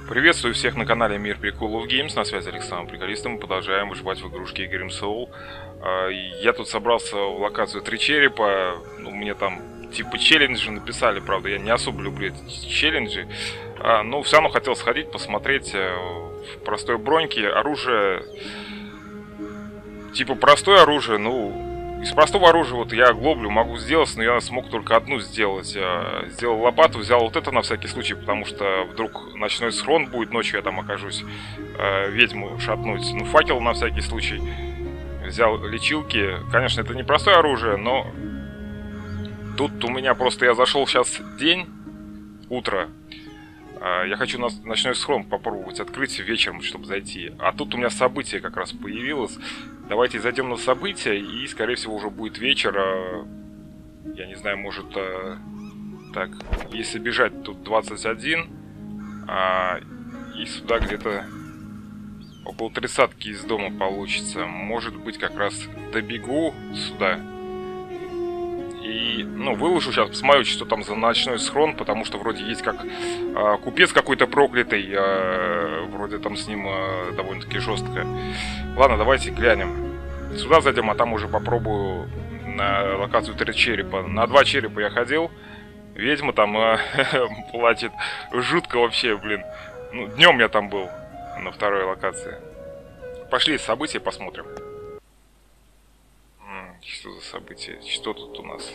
Приветствую всех на канале Мир Приколов Геймс, на связи Александр Приколист, мы продолжаем выживать в игрушке Grim Soul. Я тут собрался в локацию Три Черепа, мне там типа челленджи написали, правда, я не особо люблю эти челленджи. Но все равно хотел сходить, посмотреть в простой броньке, оружие, типа простое оружие, из простого оружия вот я глоблю могу сделать, но я смог только одну сделать. Сделал лопату, взял вот это на всякий случай, потому что вдруг ночной схрон будет, ночью я там окажусь, ведьму шатнуть. Факел на всякий случай. Взял лечилки. Конечно, это не простое оружие, но тут у меня просто я зашел сейчас день, утро. Я хочу ночной схрон попробовать открыть вечером, чтобы зайти. А тут у меня событие как раз появилось. Давайте зайдем на событие, и, скорее всего, уже будет вечер. Я не знаю, может... Так, если бежать, тут 21. И сюда где-то около 30-ки из дома получится. Может быть, как раз добегу сюда. И, выложу сейчас, посмотрю, что там за ночной схрон, потому что вроде есть как купец какой-то проклятый, вроде там с ним довольно-таки жестко. Ладно, давайте глянем. Сюда зайдем, а там уже попробую на локацию Три Черепа. На 2 черепа я ходил, ведьма там платит жутко вообще, блин. Днем я там был, на второй локации. Пошли события посмотрим. Что за событие? Что тут у нас?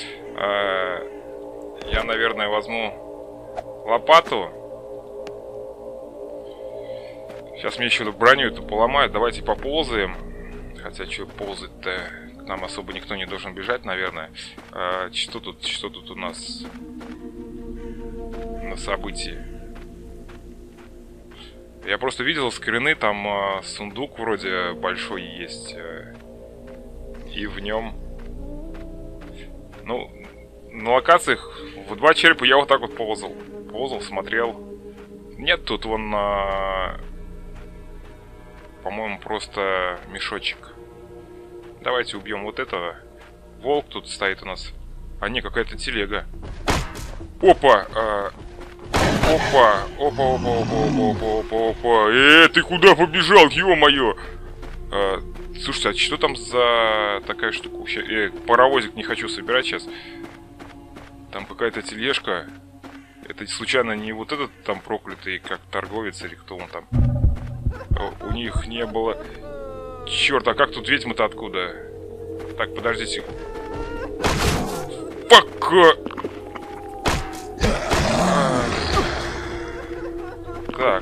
Я, наверное, возьму лопату. Сейчас мне еще броню эту поломают. Давайте поползаем. Хотя, что ползать-то? К нам особо никто не должен бежать, наверное. Что тут у нас на событии? Я просто видел скрины, там сундук вроде большой есть. И в нем, на локациях в 2 черепа я вот так вот ползал, смотрел. Нет, тут вон, по-моему, просто мешочек. Давайте убьем вот этого. Волк тут стоит у нас. А не, какая-то телега. Опа! Опа! Ты куда побежал, ё-моё? Слушайте, а что там за такая штука? Паровозик не хочу собирать сейчас. Там какая-то тележка. Это случайно не вот этот там проклятый, как торговец или кто он там? У них не было... Черт, а как тут ведьма-то откуда? Так, подождите. Пока! Так.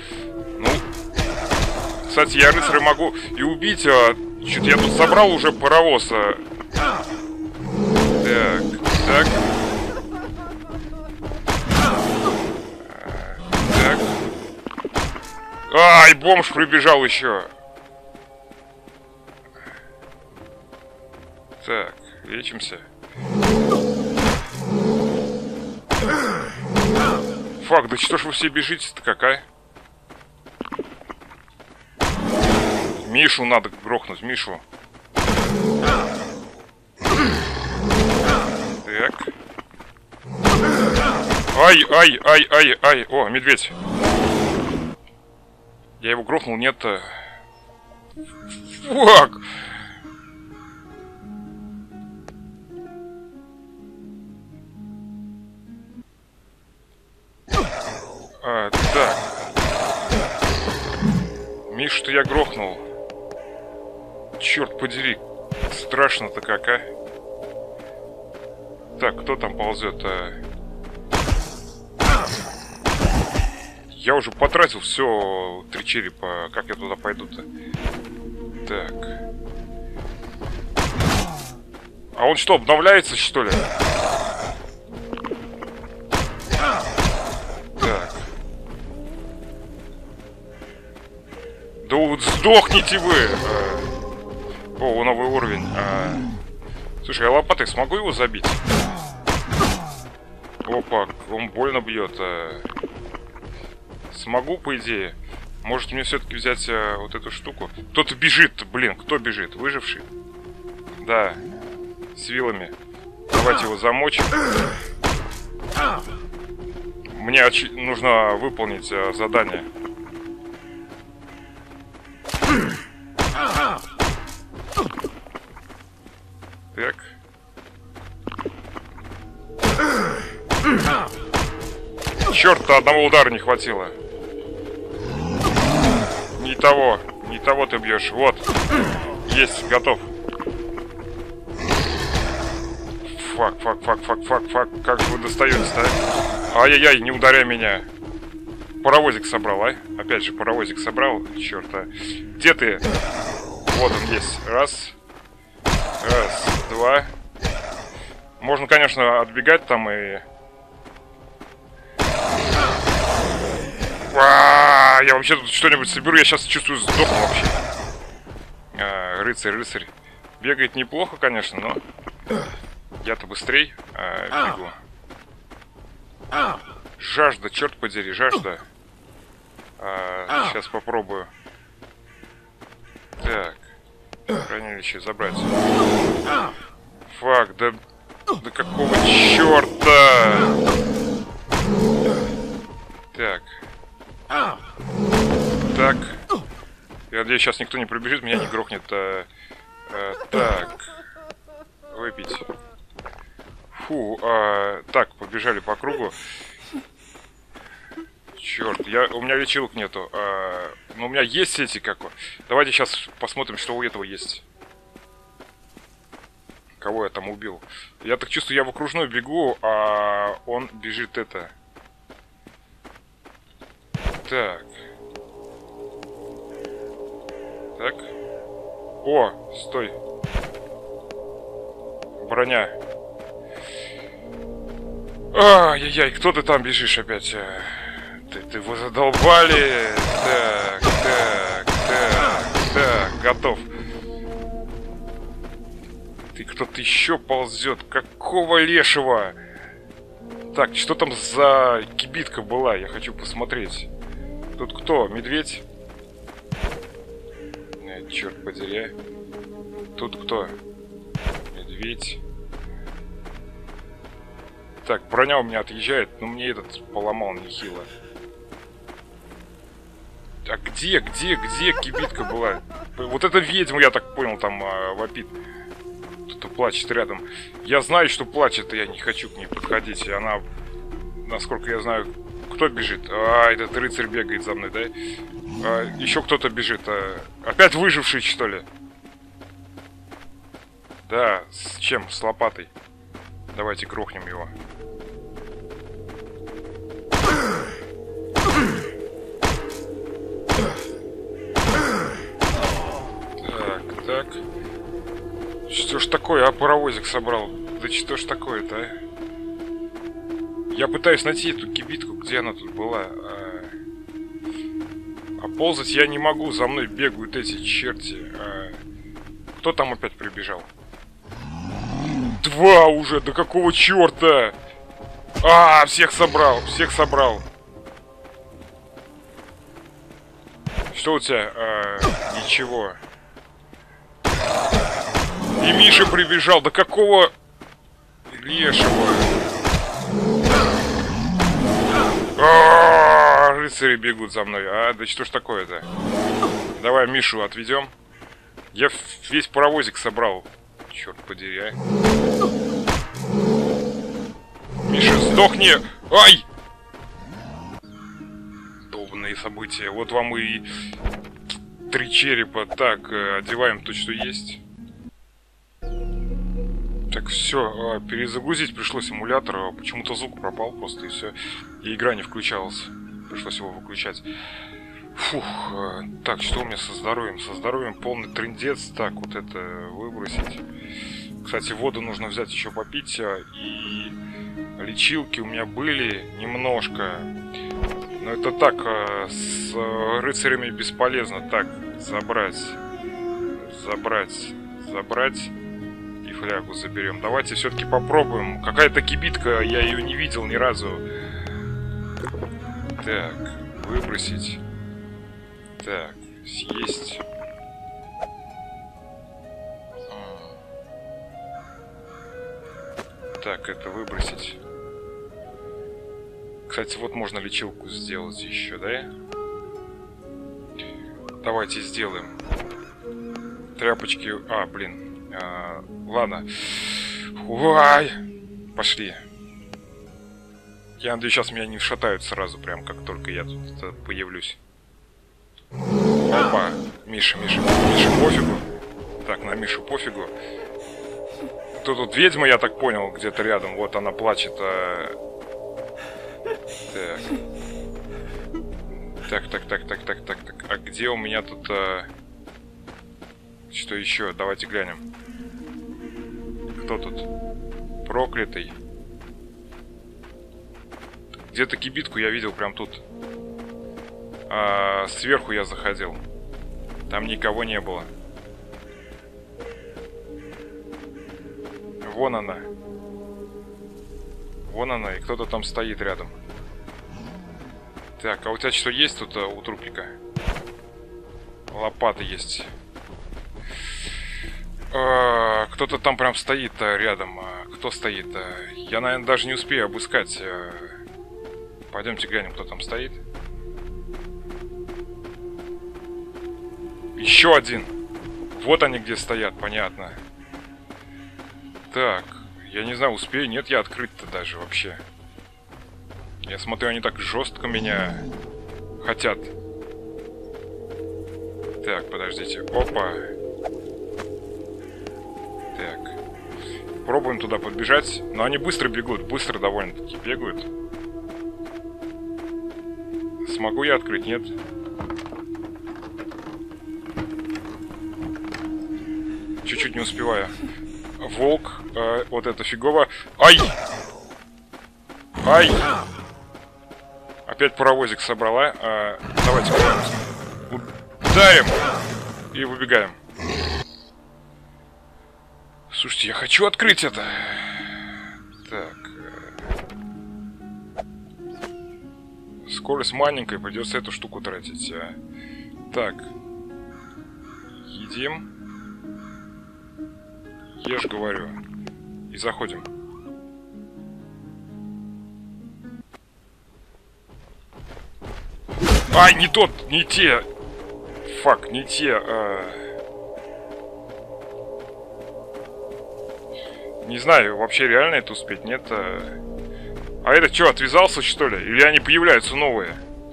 Кстати, я рыцаря могу и убить, что-то я тут собрал уже паровоз. Так. Так. Ай, бомж прибежал еще. Так, лечимся. Фак, да что ж вы все бежите-то, какая? Мишу надо грохнуть, Мишу. Так. Ай. О, медведь. Я его грохнул, нет. Фак. Так. Мишу-то я грохнул. Черт подери, страшно-то как, а? Так, кто там ползет? Я уже потратил все 3 черепа. Как я туда пойду-то? Так. А он что, обновляется, что ли? Так. Да вот сдохните вы! О, новый уровень. Слушай, я лопатой смогу его забить? Опа, он больно бьет. Смогу, по идее. Может мне все-таки взять вот эту штуку? Кто-то бежит, блин, кто бежит? Выживший? Да, с вилами. Давайте его замочим. Мне нужно выполнить задание. Так. Черт, одного удара не хватило. Не того ты бьешь. Вот. Есть, готов. Фак. Как же вы достаетесь, да? Ай-яй-яй, не ударяй меня. Паровозик собрал, а? Опять же, паровозик собрал. Черт, а. Где ты? Вот он есть. Раз, два. Можно, конечно, отбегать там и... Я вообще тут что-нибудь соберу. Я сейчас чувствую, сдохну вообще. Рыцарь. Бегает неплохо, конечно, но... Я-то быстрей бегу. Жажда, черт подери, жажда. Сейчас попробую. Так. Хранилище забрать. Фак, да какого черта? Так. Я надеюсь, сейчас никто не пробежит, меня не грохнет. Так. Выпить. Фу, так, побежали по кругу. Черт, у меня лечилок нету. Но у меня есть эти, Давайте сейчас посмотрим, что у этого есть. Кого я там убил. Я так чувствую, я в окружной бегу, а он бежит это. Так. О, стой. Броня. Ай-яй-яй, кто ты там бежишь опять? Ты вы задолбали. Так, готов. Ты кто-то еще ползет. Какого лешего? Так, что там за кибитка была? Я хочу посмотреть. Тут кто? Медведь? Черт подери. Тут кто? Медведь. Так, броня у меня отъезжает, но мне этот поломал нехило. А где кибитка была? Вот эта ведьма, я так понял, там вопит. Кто-то плачет рядом. Я знаю, что плачет, и я не хочу к ней подходить. И она, насколько я знаю, кто бежит? Этот рыцарь бегает за мной, да? Еще кто-то бежит. Опять выживший, что ли? Да, с чем? С лопатой. Давайте грохнем его. Так. Что ж такое, паровозик собрал? Да что ж такое-то, Я пытаюсь найти эту кибитку, где она тут была. А ползать я не могу, за мной бегают эти черти. Кто там опять прибежал? Два уже, да какого черта? Всех собрал. Что у тебя? Ничего. И Миша прибежал, да какого лешего? Рыцари бегут за мной. Да что ж такое-то? Давай Мишу отведем. Я весь паровозик собрал. Черт подери, Миша, сдохни! Ай! Долбанные события. Вот вам и 3 черепа. Так, одеваем то, что есть. Так, все, перезагрузить пришлось эмулятор. Почему-то звук пропал просто, и все. И игра не включалась. Пришлось его выключать. Фух, так, что у меня со здоровьем? Со здоровьем полный трындец. Так, вот это выбросить. Кстати, воду нужно взять еще попить. И лечилки у меня были немножко. Но это так, с рыцарями бесполезно. Так, забрать. И флягу заберем. Давайте все-таки попробуем. Какая-то кибитка, я ее не видел ни разу. Так, выбросить. Так, съесть. Так, это выбросить. Кстати, вот можно лечилку сделать еще, да? Давайте сделаем. Тряпочки... блин. Ладно. Ой! Пошли. Я надеюсь, сейчас меня не шатают сразу, прям как только я тут появлюсь. Опа! Миша, пофигу. Так, на Мишу пофигу. Кто тут ведьма, я так понял, где-то рядом. Вот она плачет. Так. А где у меня тут... Что еще? Давайте глянем. Кто тут? Проклятый. Где-то кибитку я видел прям тут. Сверху я заходил. Там никого не было. Вон она. Вон она, и кто-то там стоит рядом. Так, а у тебя что есть тут у трупика? Лопата есть. Кто-то там прям стоит рядом. Кто стоит? Я, наверное, даже не успею обыскать. Пойдемте глянем, кто там стоит. Еще один. Вот они где стоят, понятно. Так, я не знаю, успею, нет, я открыть-то даже вообще. Я смотрю, они так жестко меня хотят. Так, подождите. Опа. Так. Пробуем туда подбежать. Но они быстро бегут, быстро довольно-таки бегают. Смогу я открыть? Нет. Чуть-чуть не успеваю. Волк. Вот это фигово. Ай! Ай! Опять паровозик собрала. Давайте ударим. И выбегаем. Слушайте, я хочу открыть это. Так. Скорость маленькая, придется эту штуку тратить. Так. Едим. Ешь, говорю. И заходим. Ай, не тот, не те. Фак, не те. Не знаю, вообще реально это успеть, нет? А это что, отвязался, что ли? Или они появляются новые?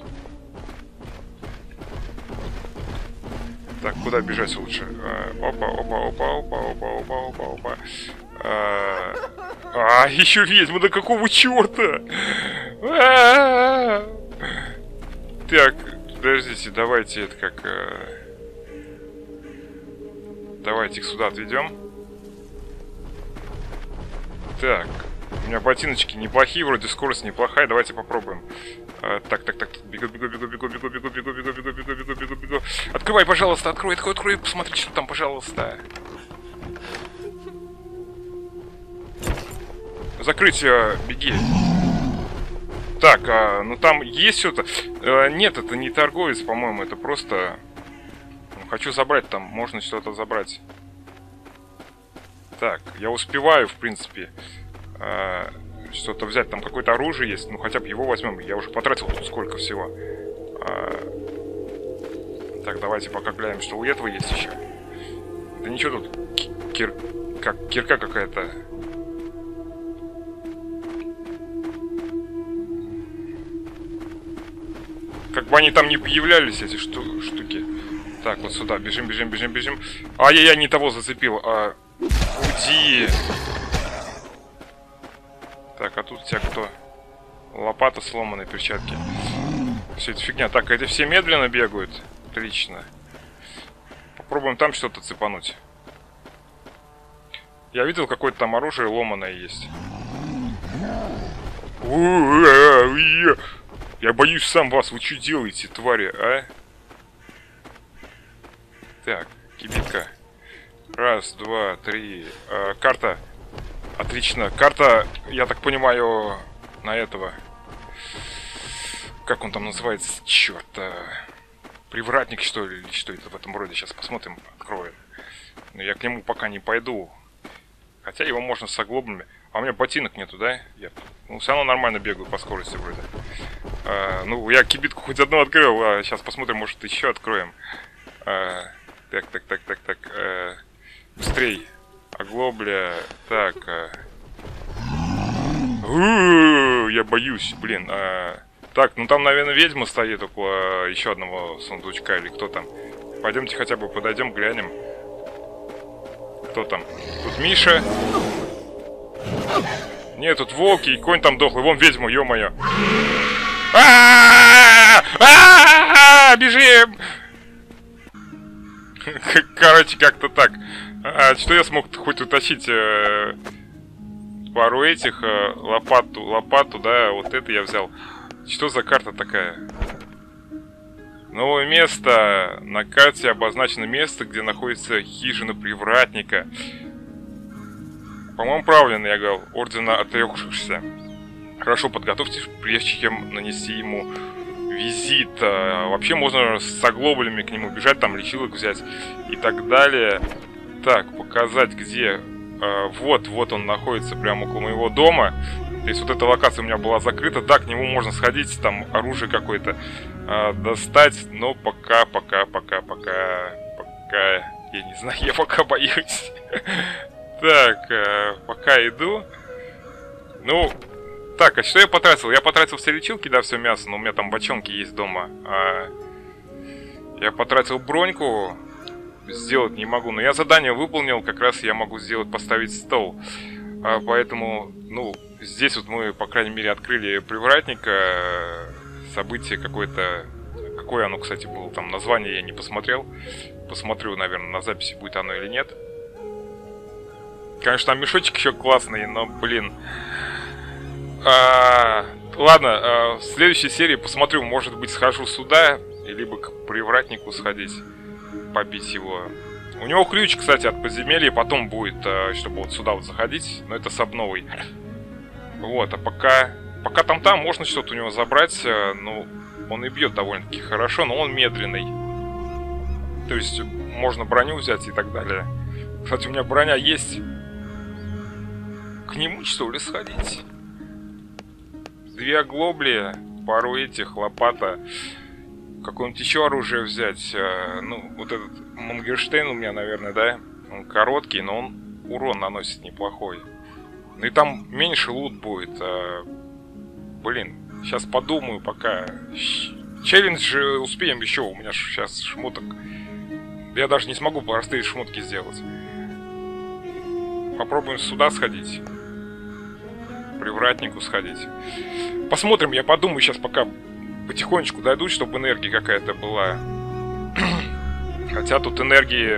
Так, куда бежать лучше? Опа. Еще ведьма, да какого черта? Так, подождите, давайте это как... Давайте их сюда отведем. Так, у меня ботиночки неплохие, вроде скорость неплохая, давайте попробуем. Так, бегу. Открывай, пожалуйста, открой, посмотри, что там, пожалуйста. Закрыть, беги. Так, ну там есть что-то. Нет, это не торговец, по-моему, это просто... Хочу забрать там, можно что-то забрать. Так, я успеваю, в принципе, что-то взять. Там какое-то оружие есть, ну хотя бы его возьмем. Я уже потратил тут сколько всего. Так, давайте пока глянем, что у этого есть еще. Да ничего тут. Кирка какая-то. Как бы они там не появлялись, эти штуки. Так, вот сюда, бежим. Ай-яй-яй, не того зацепил. Уйди. Так, а тут у тебя кто? Лопата, сломанные перчатки. Все это фигня. Так, эти все медленно бегают. Отлично. Попробуем там что-то цепануть. Я видел, какое-то там оружие ломаное есть. Я боюсь сам вас. Вы что делаете, твари, а? Так, кибитка. Раз, два, три. Карта. Отлично. Карта, я так понимаю, на этого. Как он там называется? Черт. Привратник, что ли? Или что это в этом роде? Сейчас посмотрим, откроем. Но я к нему пока не пойду. Хотя его можно с оглоблями. А у меня ботинок нету, да? Я, ну, все равно нормально бегаю по скорости вроде. Ну, я кибитку хоть одну открыл, сейчас посмотрим, может еще откроем. Так. Быстрей. Оглобля. Так. Я боюсь, блин. Так, ну там, наверное, ведьма стоит около еще одного сундучка, или кто там. Пойдемте хотя бы подойдем, глянем. Кто там? Тут Миша. Нет, тут волки и конь там дохлый. Вон ведьма, ё-моё. Бежим! Короче, как-то так. Что я смог хоть утащить? Пару этих, лопату, да, вот это я взял. Что за карта такая? Новое место. На карте обозначено место, где находится хижина привратника. По-моему, правильно я говорил. Ордена отрекшихся. Хорошо подготовьтесь, прежде чем нанести ему визит. Вообще можно с оглоблями к нему бежать, там лечилок взять и так далее. Так, показать где. Вот он находится прямо около моего дома. То есть вот эта локация у меня была закрыта. Да, к нему можно сходить, там оружие какое-то достать. Но пока, я не знаю, я пока боюсь. Так, пока иду. Ну, так, а что я потратил? Я потратил все лечилки, да, все мясо, но у меня там бочонки есть дома. Я потратил броньку. Сделать не могу, но я задание выполнил, как раз я могу сделать, поставить стол. Поэтому, ну, здесь вот мы, по крайней мере, открыли привратника. Событие какое-то... Какое оно, кстати, было там, название я не посмотрел. Посмотрю, наверное, на записи, будет оно или нет. Конечно, там мешочек еще классный, но, блин... Ладно, в следующей серии посмотрю, может быть, схожу сюда, либо к привратнику сходить, побить его. У него ключ, кстати, от подземелья потом будет, чтобы вот сюда вот заходить, но это с обновой. Вот, а пока там можно что-то у него забрать, ну, он и бьет довольно-таки хорошо, но он медленный. То есть можно броню взять и так далее. Кстати, у меня броня есть. К нему, что ли, сходить? 2 оглобли, пару этих, лопата. Какое-нибудь еще оружие взять. Ну, вот этот Мангерштейн у меня, наверное, да? Он короткий, но он урон наносит неплохой. Ну и там меньше лут будет. Блин, сейчас подумаю пока. Челлендж успеем еще. У меня сейчас шмоток. Я даже не смогу простые шмотки сделать. Попробуем сюда сходить. Привратнику сходить. Посмотрим, я подумаю сейчас, пока потихонечку дойду, чтобы энергия какая-то была. Хотя тут энергии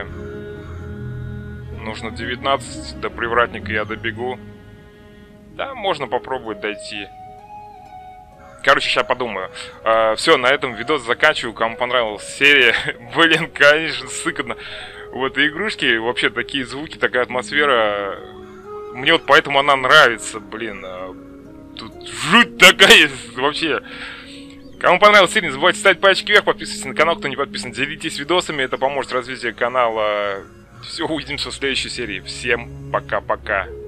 нужно 19, до привратника я добегу. Да, можно попробовать дойти. Короче, сейчас подумаю. Все, на этом видос заканчиваю. Кому понравилась серия. Блин, конечно, сыкотно. В этой игрушке вообще такие звуки, такая атмосфера. Мне вот поэтому она нравится, блин. Тут жуть такая вообще. Кому понравилась серия, не забывайте ставить пальчики вверх, подписывайтесь на канал, кто не подписан, делитесь видосами, это поможет развитию канала. Все, увидимся в следующей серии. Всем пока-пока.